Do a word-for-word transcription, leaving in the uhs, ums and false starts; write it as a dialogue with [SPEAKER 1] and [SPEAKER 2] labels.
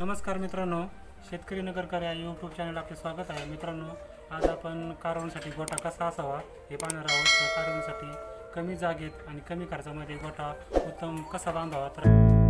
[SPEAKER 1] नमस्कार मित्रांनो, शेतकरी नगरकर या यूट्यूब चॅनल आपले स्वागत आहे। मित्रांनो, आज आपण कारवणसाठी गोठा कसा असावा हे पाहणार आहोत। कारवणसाठी कमी जागेत आणि कमी खर्चामध्ये गोठा उत्तम कसा बांधावा तर